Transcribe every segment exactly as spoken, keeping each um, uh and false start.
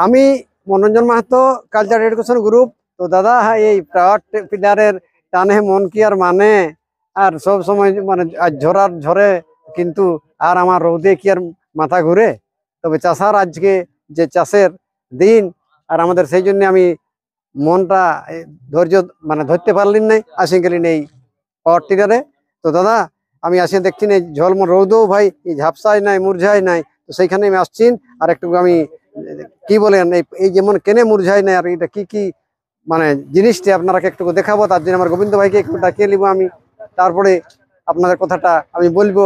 আমি Manoranjan Mahato culture education group. তো দাদা এই পাওয়ার টিলারের টানে মন কি আর মানে, আর সব সময় মানে ঝরার ঝরে কিন্তু আর আমার রোদে কি আর মাথা ঘুরে। তবে চাষার আজকে যে চাষের দিন, আর আমাদের সেই জন্য আমি মনটা ধৈর্য মানে ধরতে পারলেন নাই, আসে গেলেন এই পাওয়ার টিলারে। তো দাদা আমি আসে দেখছি না ঝলম রৌদও ভাই এই ঝাপসায় নাই মুরঝায় নাই। তো সেইখানে আমি আসছি আর একটু আমি কি বলেন এই যেমন কেনে মুরঝায় নাই আর এটা কি কি মানে জিনিসটি আপনারা একটু দেখাবো। তার জন্য আমার গোবিন্দ ভাইকে একটু ডাকিয়ে নিব আমি, তারপরে আপনাদের কথাটা আমি বলবো।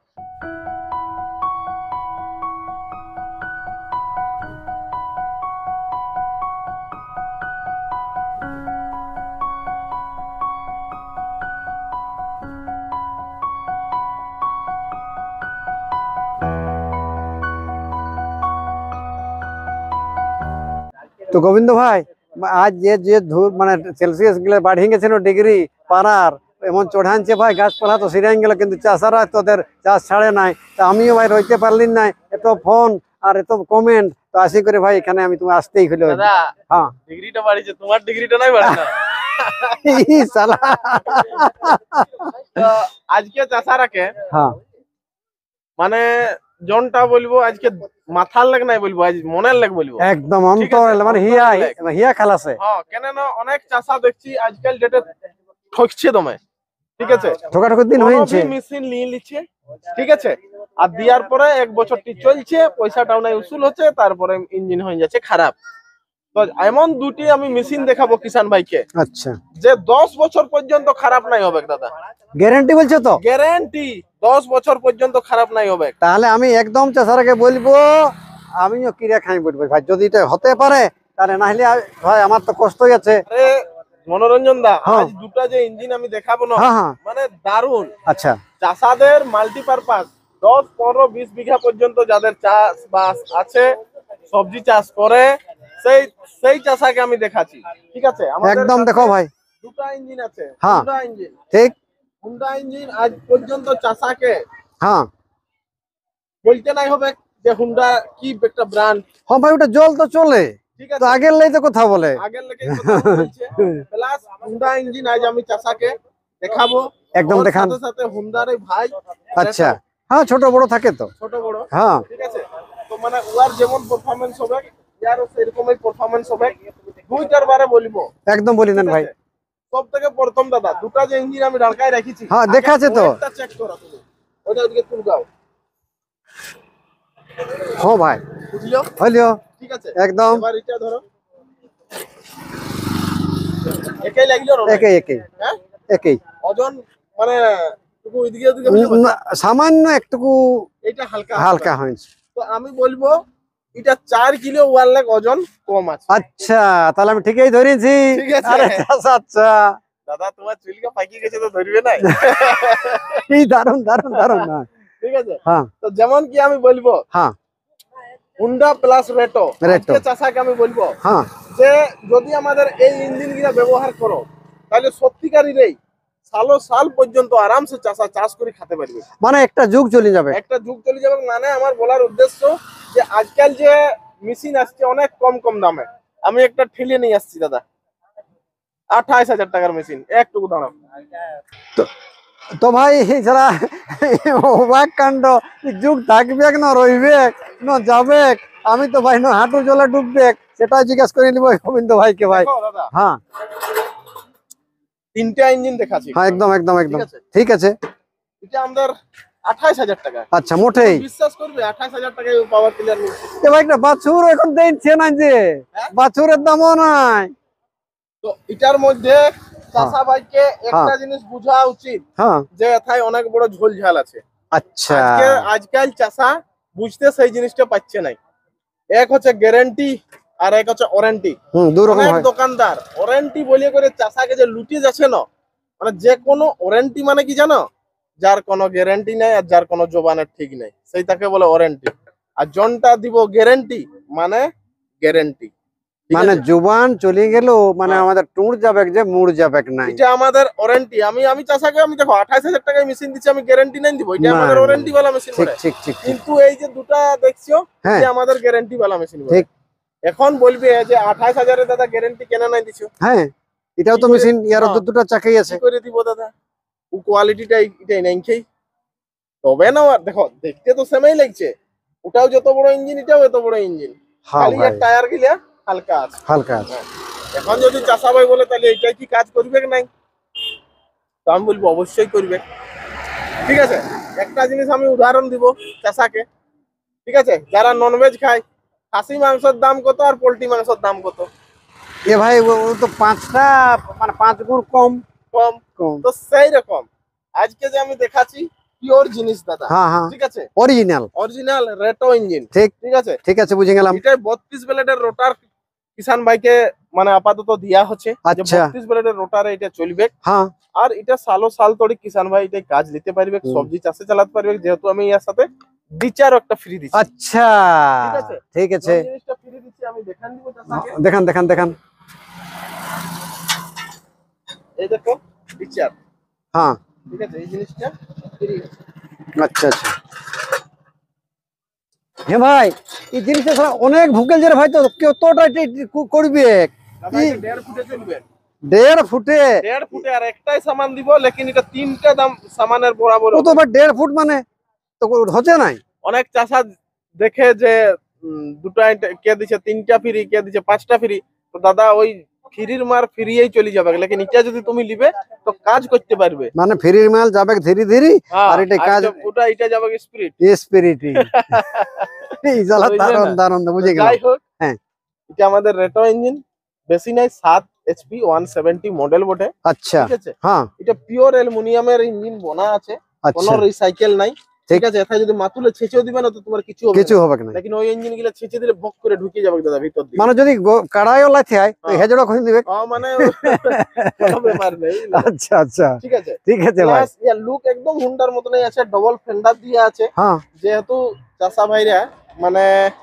তো গোবিন্দ ভাই আজ যে যে ধূর মানে সেলসিয়াস গুলো বাড়ি গেছে ডিগ্রি পাড়ার এমন চড়ানছে ভাই গাছপালা তো সিরাই গেল, কিন্তু চাষারা তোদের চাষ ছাড়ে নাই। তা আমিও ভাই রইতে পারলিন নাই, এত ফোন আর এত কমেন্ট। তো আসি করে ভাই এখানে আমি তুমি আসতেই হলো। হ্যাঁ ডিগ্রিটা বাড়িছে, তোমার ডিগ্রিটা নাই বাড়ে না। ই শালা তো আজকে চাষারাকে হ্যাঁ মানে জনটা বলবো আজকে মাথার লাগ নাই বলবো, আজ মনের লাগ বলবো, একদম অন্তর মানে হিয়া হিয়া খালাসে। হ্যাঁ কেন না অনেক চাষা দেখছি আজকাল যেটা ঠকছে দমে, ঠিক আছে ঠোকাঠুকির দিন হয়েছে, মেশিন নিয়ে নিচ্ছে, ঠিক আছে, আর দেওয়ার পরে এক বছরটি চলছে, পয়সাটাও নাই উসুল হচ্ছে, তারপরে ইঞ্জিন হয়ে যাচ্ছে খারাপ। তো এমন দুটি আমি মেশিন দেখাবো কিষান ভাইকে, আচ্ছা, যে দশ বছর পর্যন্ত খারাপ নাই হবে দাদা, গ্যারান্টি বলছো তো? গ্যারান্টি দশ বছর পর্যন্ত খারাপ নাই হবে। তাহলে আমি একদম চাষারাকে বলবো, আমিও কিরা খাই বলবো ভাই, যদি এটা হতে পারে তাহলে, না হলে ভাই আমার তো কষ্ট আছে। আরে মনোরঞ্জন দা আজ দুটা যে ইঞ্জিন আমি দেখাবো না মানে দারুন। আচ্ছা, চাষাদের মাল্টিপারপাস দশ পনেরো বিশ বিঘা পর্যন্ত যাদের চাষ বাস আছে, সবজি চাষ করে, সেই সেই চাষাকে আমি দেখাচ্ছি, ঠিক আছে। একদম দেখো ভাই দুটা ইঞ্জিন আছে, হ্যাঁ হুন্ডা ইঞ্জিন, ঠিক হুন্ডা ইঞ্জিন আজ পর্যন্ত চাষাকে হ্যাঁ বলতে নাই হবে যে হুন্ডা কি একটা ব্র্যান্ড। হ্যাঁ ভাই ওটা জল তো চলে, ঠিক তো আছে, আগের লাই তো কথা বলে, আগের লেগে কথা বলছে। প্লাস হুন্ডা ইঞ্জিন আজ আমি চাষাকে দেখাবো, একদম দেখান। সাথে সাথে হুন্ডার ভাই, আচ্ছা হ্যাঁ ছোট বড় থাকে তো, ছোট বড় হ্যাঁ ঠিক আছে। তো মানে ওয়ার যেমন পারফরম্যান্স হবে ইয়ারও সেরকমই পারফরম্যান্স হবে, দুইটার বারে বলবো। একদম বলি নেন ভাই। সব থেকে প্রথম দাদা দুটা যে ইঞ্জিন আমি ঢাকায় রেখেছি, হ্যাঁ দেখাছে তো, ওটা চেক করো তুমি, ওটা ওদিকে তুলগাও। হ্যাঁ ভাই বুঝলো হইলো, ঠিক আছে একদম। এবার এটা ধরো, একই লাগলো, একই একই হ্যাঁ একই ওজন মানে টুকু ওইদিকে ওদিকে হয়ে যাবে, সামান্য একটু এটা হালকা হালকা হয়েছে। তো আমি বলবো এটা চার কিলো ওয়ান লাখ ওজন কম আছে। আচ্ছা তাহলে আমি ঠিকই ধরেছি। ঠিক আছে। আরে আচ্ছা আচ্ছা দাদা তোমার চুলকা পাকি গেছে তো ধরবে না। এই দারুন দারুন দারুন না, ঠিক আছে। হ্যাঁ তো যেমন কি আমি বলবো হ্যাঁ হুন্ডা প্লাস রেটো, রেটো আজকে চাষাকে আমি বলবো হ্যাঁ যে যদি আমাদের এই ইঞ্জিন গুলা ব্যবহার করো তাহলে সত্যিকারই রেই সালো সাল পর্যন্ত আরামসে চাষা চাষ করে খেতে পারবে, মানে একটা যুগ চলে যাবে, একটা যুগ চলে যাবে। মানে আমার বলার উদ্দেশ্য যে আজকাল যে মেশিন আসছে অনেক কম কম দামে, আমি একটা ঠেলে নিয়ে আসছি দাদা আঠাইশ হাজার টাকার মেশিন, একটুকু দাঁড়াও। তো ভাই যারা অবাক কাণ্ড, যুগ থাকবে না রইবে না যাবে, আমি তো ভাই না হাঁটু জলে ডুববে, সেটাই জিজ্ঞাসা করে নিব গোবিন্দ ভাইকে ভাই। দাদা হ্যাঁ তিনটা ইঞ্জিন দেখাচ্ছি, হ্যাঁ একদম একদম একদম ঠিক আছে। এটা আমাদের আঠাইশ হাজার টাকা। আচ্ছা মোটেই বিশ্বাস করবে আঠাইশ হাজার টাকায় পাওয়ার টিলার মিলছে। এ ভাই একটা বাছুর এখন দিচ্ছে না, যে বাছুরের দামও নাই। তো এটার মধ্যে চাষা ভাইকে একটা জিনিস বোঝা উচিত, হ্যাঁ যে এথায় অনেক বড় ঝোল ঝাল আছে। আচ্ছা আজকে আজকাল চাষা বুঝতে সেই জিনিসটা পাচ্ছে নাই। এক হচ্ছে গ্যারান্টি আর এক হচ্ছে ওয়ারেন্টি। হুম দুই রকম অনেক হয়। দোকানদার ওয়ারেন্টি বলে করে চাষাকে যে লুটিয়ে যাচ্ছে না, মানে যে কোনো ওয়ারেন্টি মানে কি জানো, যার কোনো গ্যারান্টি নাই আর যার কোনো জবানের ঠিক নাই, সেই তাকে বলে ওয়ারেন্টি। আর জনটা দিব গ্যারান্টি মানে গ্যারান্টি, মানে জুবান চলে গেল মানে আমাদের টুর যাবে যে মুড় যাবে নাই, এটা আমাদের ওয়ারেন্টি। আমি আমি চাষাকে আমি দেখো আঠাইশ হাজার টাকায় মেশিন দিচ্ছি, আমি গ্যারান্টি নাই দিব, এটা আমাদের ওয়ারেন্টি वाला মেশিন বলে। ঠিক ঠিক ঠিক। কিন্তু এই যে দুটা দেখছো এটা আমাদের গ্যারান্টি वाला মেশিন বলে। ঠিক এখন বলবে যে আঠাশ হাজারে দাদা গ্যারেন্টি কেন নাই দিছো, হ্যাঁ এটাও তো কি করে- মেশিন, ইয়ার হ্যাঁ। দুটো চাকাই আছে। কি করে দিব দাদা, ও কোয়ালিটিটা এটাই নাই খেই তবে না। আর দেখো দেখতে তো সেমই লাগছে, ওটাও যত বড় ইঞ্জিন এটাও এত বড় ইঞ্জিন, হ্যাঁ খালি ভাই আর টায়ার গিলা হালকা আছে। হালকা আছে। এখন যদি চাষা ভাই বলে তাহলে এটাই কি কাজ করবে কি নাই, তো আমি বলবো অবশ্যই করবে। ঠিক আছে, একটা জিনিস আমি উদাহরণ দিব চাষাকে। ঠিক আছে, যারা ননভেজ খায়, খাসি মাংসের দাম কত আর পোল্ট্রি মাংসের দাম কত? এ ভাই ও ও তো পাঁচটা মানে পাঁচ গুণ কম কম। কম। তো সেই রকম আজকে যে আমি দেখাচ্ছি পিওর জিনিস দাদা, হ্যাঁ হ্যাঁ ঠিক আছে, অরিজিনাল। Original রেটো engine. ঠিক ঠিক আছে, ঠিক আছে বুঝে গেলাম। এটাই বত্রিশ ব্লেডের রোটার কিষান ভাইকে মানে আপাতত দিয়া হচ্ছে যে আচ্ছা। বত্রিশ ব্লেডের রোটারে এটা চলবে। হ্যাঁ আর এটা সালো সাল তড়ি কিষান ভাই এটা কাজ নিতে পারবে, হুম। সবজি চাষে চালাতে পারবে, যেহেতু আমি এর সাথে ডিচারও একটা ফ্রি দিচ্ছি। আচ্ছা ঠিক আছে। ঠিক আছে, এই জিনিসটা ফ্রি দিচ্ছি, আমি দেখান দিব চাষাকে। দেখান দেখান দেখান। এই দেখো ডিচার, হ্যাঁ ঠিক আছে, এই জিনিসটা ফ্রি। আচ্ছা আচ্ছা। হ্যাঁ ভাই এই জিনিসটা শালা অনেক ভুকেল যে রে ভাই, তো কতটা এটা কো- করবে দাদা এটা দেড় ফুটে চলবে, দেড় ফুটে? দেড় ফুটে আর একটাই সামান দিব, লেকিন এটা তিনটা দাম সামানের বরাবর ও তো হবে। ভাই দেড় ফুট মানে তো হচ্ছে নাই। অনেক চাষা দেখে যে উম, দুটা এটা কে দিছে তিনটা ফ্রি, কে দিছে পাঁচটা ফ্রি, তো দাদা ওই ফ্রির মার ফ্রিয়েই চলে যাবে, লেকিন এটা যদি তুমি নিবে তো কাজ করতে পারবে। মানে ফ্রির মাল যাবে ধীরে ধীরে, হ্যাঁ, আর এটা আর কাজ এটা- ওটা এটা যাবে স্পিরিট। স্পিরিটি। এই জ্বালা বুঝলে দারুন না? দারুন বুঝে গেলাম। যাই হোক, হ্যাঁ। এটা আমাদের রেটো ইঞ্জিন, বেশি নাই, সাত এইচপি ওয়ান সেভেন্টি মডেল বটে। আচ্ছা ঠিক আছে, হ্যাঁ এটা পিওর অ্যালুমিনিয়ামের ইঞ্জিন বোনা আছে, কোনো আচ্ছা রিসাইকেল নাই। ঠিক। ঠিক আছে, এটা যদি মাতুলে ছেঁচেও দিবে না তো তোমার কিছু হবে কিছু না। হবে না। লেকিন ওই ইঞ্জিন গুলো ছেঁচে দিলে ভক করে ঢুকে যাবে দাদা ভিতর দিকে। মানে যদি কাড়াইও লাইতে হয় হ্যাঁ। হেজড়া খুঁজে দিবে। হ্যাঁ, মানে কোনো ব্যাপার নেই। আচ্ছা আচ্ছা ঠিক আছে, ঠিক আছে ভাই। প্লাস ইয়ার লুক একদম হুন্ডার মতনই আছে, ডবল ফেন্ডার দিয়ে আছে। হ্যাঁ যেহেতু চাষা ভাইরা মানে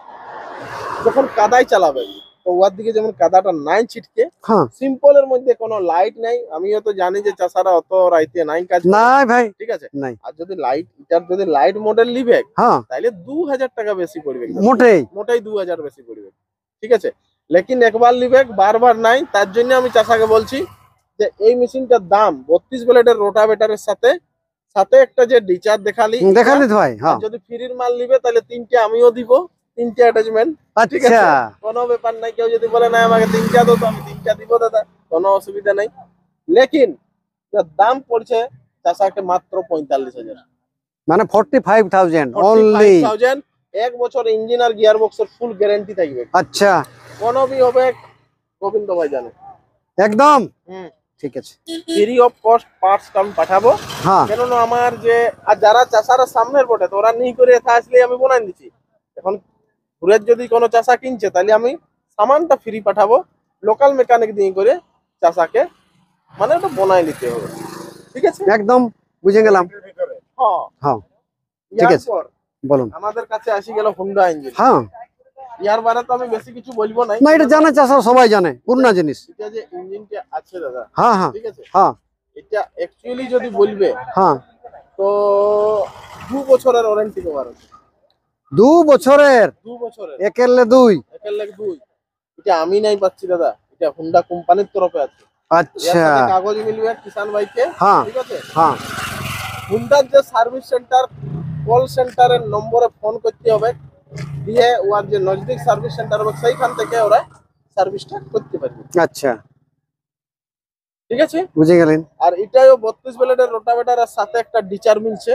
যখন কাদায় চালাবে তো ওর দিকে যেমন কাদাটা নাই ছিটকে, হ্যাঁ সিম্পল এর মধ্যে কোনো লাইট নাই। আমিও তো জানি যে চাষারা অত রাইতে নাই কাজ করে। নাই ভাই ঠিক আছে, নাই। আর যদি লাইট এটার যদি লাইট মডেল নিবে হ্যাঁ তাহলে দু হাজার টাকা বেশি পড়বে, মোটেই। মোটাই দু হাজার বেশি পড়বে। ঠিক আছে, লেকিন একবার নিবে বারবার নাই। তার জন্য আমি চাষাকে বলছি যে এই মেশিনটার দাম বত্রিশ ব্লেডের রোটাভেটারের সাথে সাথে একটা যে ডিচার দেখালি, দেখা দিত ভাই। আর হ্যাঁ যদি ফ্রির মাল নিবে তাহলে তিনটে আমিও দিব, তিনটে অ্যাটাচমেন্ট। ঠিক আচ্ছা আছে, কোনো ব্যাপার নাই। কেউ যদি বলে না আমাকে তিনটা দাও, তো আমি তিনটা দিব দাদা, কোনো অসুবিধা নাই। লেকিন এর দাম পড়ছে চাষাকে মাত্র পঁয়তাল্লিশ হাজার, মানে ফোর্টি ফাইভ থাউজেন্ড অনলি। এক বছর ইঞ্জিন আর গিয়ার বক্সের ফুল গ্যারান্টি থাকবে, আচ্ছা কোনো বি হবে গোবিন্দ ভাই জানে। একদম হুম, ঠিক আছে। ফ্রি অফ কস্ট পার্টস আমি পাঠাবো। হ্যাঁ কেননা আমার যে আর যারা চাষারা সামনের বটে তো ওরা নিয়ে করে এথা আসলে আমি বনাই দিচ্ছি। এখন ঘুরে যদি কোনো চাষা কিনছে তাহলে আমি সামানটা ফ্রি পাঠাবো, লোকাল মেকানিক দিয়ে করে চাষাকে মানে ওটা বনাই নিতে হবে। ঠিক আছে, একদম বুঝে গেলাম। হ্যাঁ হ্যাঁ ঠিক আছে এরপর বলুন। আমাদের কাছে আসি গেল হুন্ডা ইঞ্জিন। হ্যাঁ ইয়ার বারে তো আমি বেশি কিছু বলবো নাই, না এটা জানা চাষা সবাই জানে, পুরনা জিনিস। এটা যে ইঞ্জিনটা আছে দাদা, হ্যাঁ হ্যাঁ ঠিক আছে, হ্যাঁ এটা অ্যাকচুয়ালি যদি বলবে হ্যাঁ তো দু বছরের ওয়ারেন্টি কভার আছে। দু বছরের দু বছরের একেরলে দুই। একের লাখ দুই। এটা আমি নাই পাচ্ছি দাদা, এটা হুন্ডা কোম্পানির তরফে আছে। এর আচ্ছা সাথে কাগজ মিলবে কিষান ভাইকে। হ্যাঁ ঠিক আছে, হ্যাঁ হুন্ডার যে সার্ভিস সেন্টার কল সেন্টারের নম্বরে ফোন করতে হবে, দিয়ে ওর যে নজদিক সার্ভিস সেন্টার হবে সেইখান থেকে ওরা সার্ভিসটা করতে পারবে। আচ্ছা ঠিক আছে, বুঝে গেলেন। আর এটাও বত্রিশ ব্লেডের রোটাভেটারের সাথে একটা ডিচার মিলছে,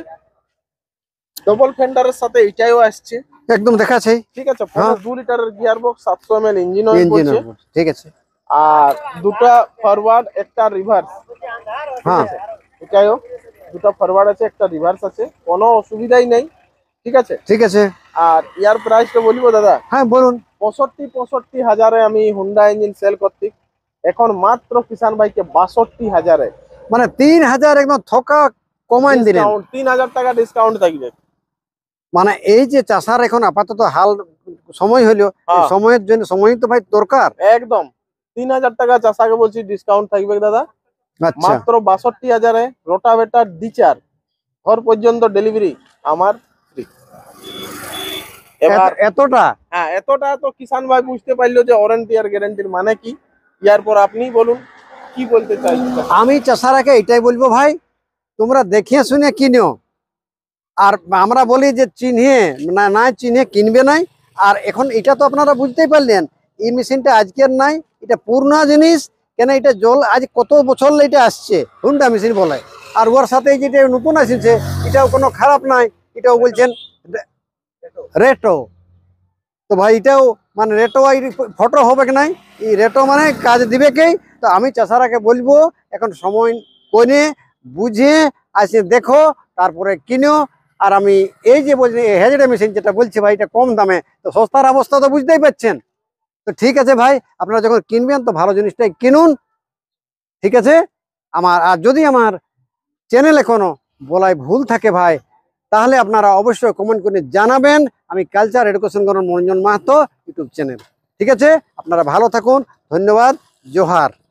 ডবল ফেন্ডারের সাথে এটাও আসছে। একদম দেখাচ্ছে ঠিক আছে, পনেরো দু লিটারের গিয়ার বক্স, সাতশো M L engine oil engine করছে, ঠিক আছে। আর দুটা ফরওয়ার্ড একটা রিভার্স। হ্যাঁ এটাও দুটা ফরওয়ার্ড আছে একটা রিভার্স আছে, কোনো অসুবিধাই নেই। ঠিক আছে, ঠিক আছে। আর ইয়ার প্রাইসটা বলবো দাদা, হ্যাঁ বলুন। পঁয়ষট্টি পঁয়ষট্টি হাজারে আমি হুন্ডা ইঞ্জিন সেল করছি, এখন মাত্র কিষান ভাইকে বাষট্টি হাজারে মানে তিন হাজার একদম থকা কমাইন দিলেন। ডিসকাউন্ট, তিন হাজার টাকা ডিসকাউন্ট থাকবে। মানে এই যে চাষার এখন আপাতত হাল সময় হইলো, এই হ্যাঁ। সময়ের জন্য সময় তো ভাই দরকার। একদম তিন হাজার টাকা চাষাকে বলছি ডিসকাউন্ট থাকবে দাদা, আচ্ছা মাত্র বাষট্টি হাজারে রোটাভেটার ডিচার ঘর পর্যন্ত ডেলিভারি আমার ফ্রি। এবার এত- এতটা হ্যাঁ, এতটা তো কিষান ভাই বুঝতে পারলো যে ওয়ারেন্টি আর গ্যারান্টির মানে কি। ইয়ার পর আপনি বলুন কি বলতে চাইছেন। আমি চাষারাকে এটাই বলবো ভাই, তোমরা দেখিয়ে শুনে কিনো। আর আমরা বলি যে চিহ্নে না না চিহ্নে কিনবে নাই। আর এখন এটা তো আপনারা বুঝতেই পারলেন, এই মেশিনটা আজকের নাই, এটা পুরনো জিনিস। কেন এটা জল আজ কত বছর এটা আসছে, হুন্ডা মেশিন বলে। আর ওর সাথে এই যেটা নতুন আসছে এটাও কোনো খারাপ নাই, এটাও বলছেন রেটো। তো ভাই এটাও মানে রেটো ফটো হবে কি নাই, এই রেটো মানে কাজ দিবে কে। তো আমি চাষারাকে বলবো এখন সময় করে বুঝে আসে দেখো, তারপরে কিনো। আর আমি এই যে বলছি হেজড়ে মেশিন যেটা বলছি ভাই, এটা কম দামে, তো সস্তার অবস্থা তো বুঝতেই পারছেন। তো ঠিক আছে ভাই, আপনারা যখন কিনবেন তো ভালো জিনিসটাই কিনুন, ঠিক আছে। আমার আর যদি আমার চ্যানেলে কোনো বলায় ভুল থাকে ভাই, তাহলে আপনারা অবশ্যই কমেন্ট করে জানাবেন। আমি কালচার এডুকেশন করেন মনোরঞ্জন মাহাতো ইউটিউব চ্যানেল, ঠিক আছে। আপনারা ভালো থাকুন, ধন্যবাদ, জোহার।